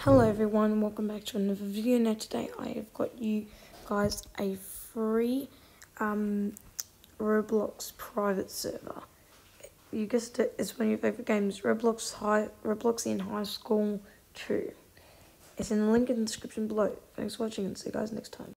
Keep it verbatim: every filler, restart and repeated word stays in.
Hello everyone, welcome back to another video. Now today I have got you guys a free um, Roblox private server. You guessed it, it's one of your favourite games, Roblox High, Robloxain High School two. It's in the link in the description below. Thanks for watching and see you guys next time.